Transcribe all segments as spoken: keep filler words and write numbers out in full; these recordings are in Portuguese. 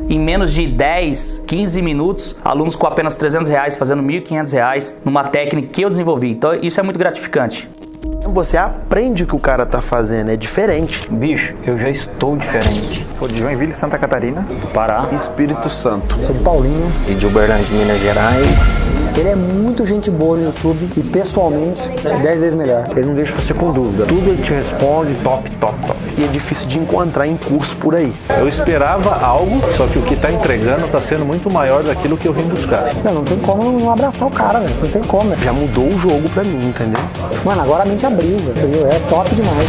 Em menos de dez, quinze minutos, alunos com apenas trezentos reais fazendo mil e quinhentos reais numa técnica que eu desenvolvi. Então isso é muito gratificante. Você aprende o que o cara tá fazendo, é diferente. Bicho, eu já estou diferente. Sou de Joinville, Santa Catarina. Do Pará. Espírito Santo. Sou de Paulinho. E de Uberlândia, de Minas Gerais. Ele é muito gente boa no YouTube e pessoalmente é dez vezes melhor. Ele não deixa você com dúvida. Tudo ele te responde top, top, top. E é difícil de encontrar em curso por aí. Eu esperava algo, só que o que tá entregando tá sendo muito maior daquilo que eu vim buscar. Não, não tem como não abraçar o cara, velho. Não tem como. Já mudou o jogo pra mim, entendeu? Mano, agora a mente abriu, velho. É top demais.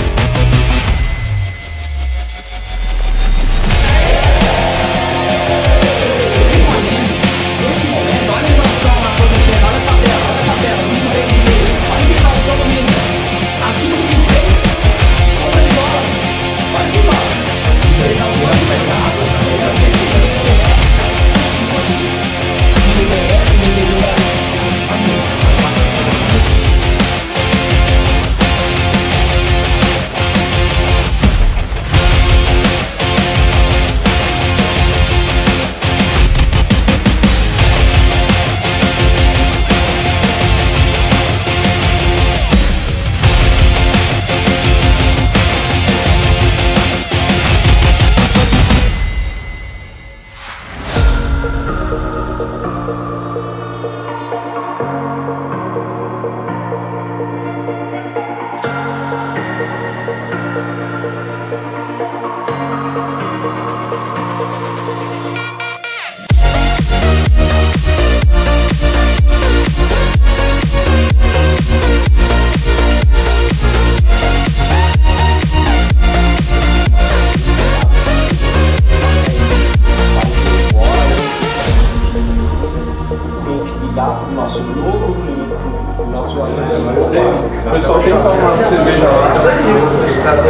O nosso novo o nosso o pessoal tem que tomar uma cerveja lá.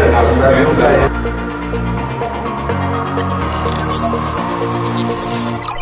Isso aí.